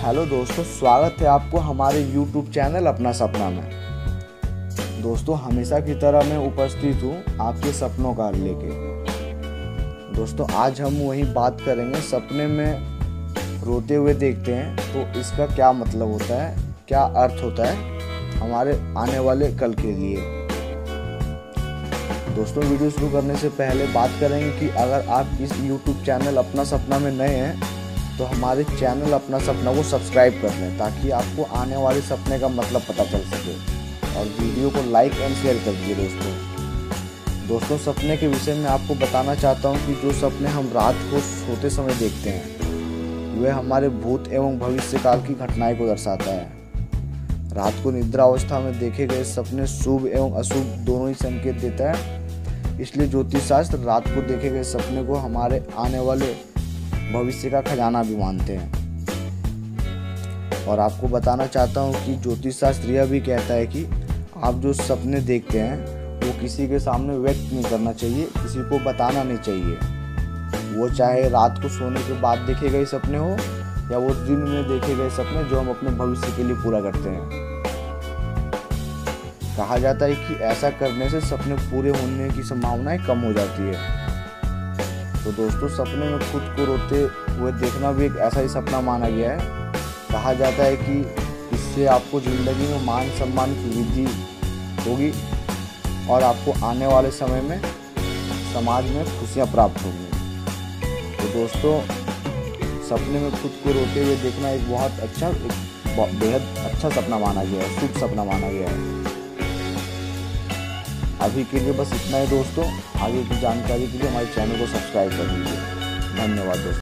Hello दोस्तों, स्वागत है आपको हमारे YouTube चैनल अपना सपना में। दोस्तों, हमेशा की तरह मैं उपस्थित हूँ आपके सपनों का लेके। दोस्तों, आज हम वही बात करेंगे, सपने में रोते हुए देखते हैं तो इसका क्या मतलब होता है, क्या अर्थ होता है हमारे आने वाले कल के लिए। दोस्तों, वीडियो शुरू करने से पहले बात करेंगे कि अगर आप इस YouTube चैनल अपना सपना में नए हैं तो हमारे चैनल अपना सपना को सब्सक्राइब कर लें ताकि आपको आने वाले सपने का मतलब पता चल सके, और वीडियो को लाइक एंड शेयर कर दीजिए। दोस्तों, सपने के विषय में आपको बताना चाहता हूं कि जो सपने हम रात को सोते समय देखते हैं वह हमारे भूत एवं भविष्य काल की घटनाएं को दर्शाता है। रात को निद्रा अवस्था में देखे गए सपने शुभ एवं अशुभ दोनों ही संकेत देता है। इसलिए ज्योतिष शास्त्र रात को देखे गए सपने को हमारे आने वाले भविष्य का खजाना भी मानते हैं। और आपको बताना चाहता हूँ कि ज्योतिष शास्त्र यह भी कहता है कि आप जो सपने देखते हैं वो किसी के सामने व्यक्त नहीं करना चाहिए, किसी को बताना नहीं चाहिए। वो चाहे रात को सोने के बाद देखे गए सपने हो या वो दिन में देखे गए सपने जो हम अपने भविष्य के लिए पूरा करते हैं। कहा जाता है कि ऐसा करने से सपने पूरे होने की संभावनाएं कम हो जाती है। तो दोस्तों, सपने में खुद को रोते हुए देखना भी एक ऐसा ही सपना माना गया है। कहा जाता है कि इससे आपको जिंदगी में मान सम्मान की वृद्धि होगी और आपको आने वाले समय में समाज में खुशियां प्राप्त होंगी। तो दोस्तों, सपने में खुद को रोते हुए देखना एक बहुत अच्छा, एक बेहद अच्छा सपना माना गया है, शुभ सपना माना गया है। अभी के लिए बस इतना ही दोस्तों। आगे की जानकारी के लिए हमारे चैनल को सब्सक्राइब कर लीजिए। धन्यवाद दोस्तों।